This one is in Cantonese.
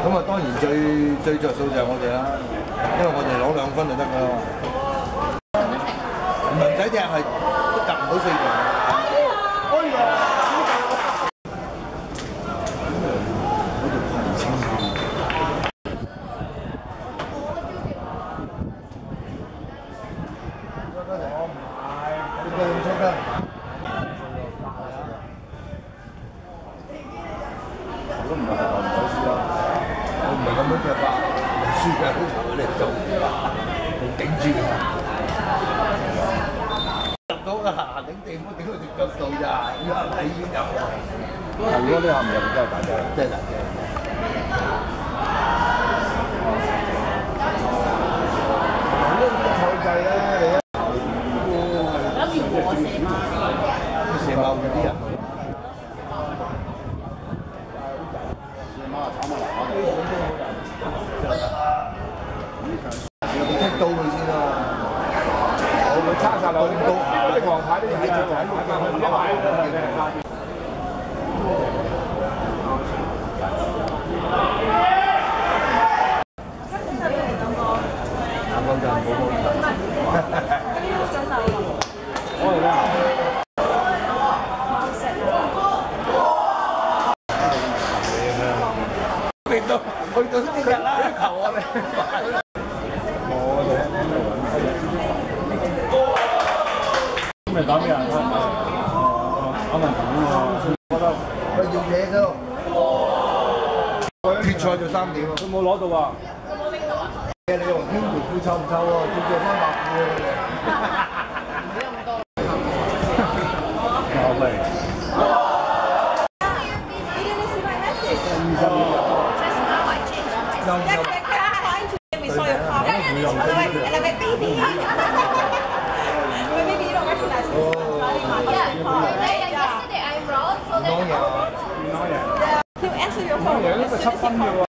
咁啊，當然最着數就係我哋啦，因為我哋攞2分就得㗎啦嘛。唔使踢係都夾唔到4場。哎呀！都唔係唔好輸啦，我唔係咁樣踢法，輸嘅好球佢哋做，頂住㗎。入到㗎，頂地冇頂到條腳數咋，依家係已經入。如果呢下唔入，真係大隻，真係大隻。呢個賽制咧，你一諗住我射馬會啲人。踢到佢先啦，我會叉晒落去到呢個黃牌呢個係最黃牌，啱啱就我嚟啦。去到呢日啦，求我哋。咁咪打咩啊？打文盤啊嘛。覺得佢要嘢啫。決賽就3點喎。佢冇攞到啊！你用邊條褲臭唔臭喎？照著翻白褲啊！唔俾咁多。有味。 We saw your car. And I'm like, baby. But maybe you don't recognize me. Yesterday I wrote so that. You answer your phone.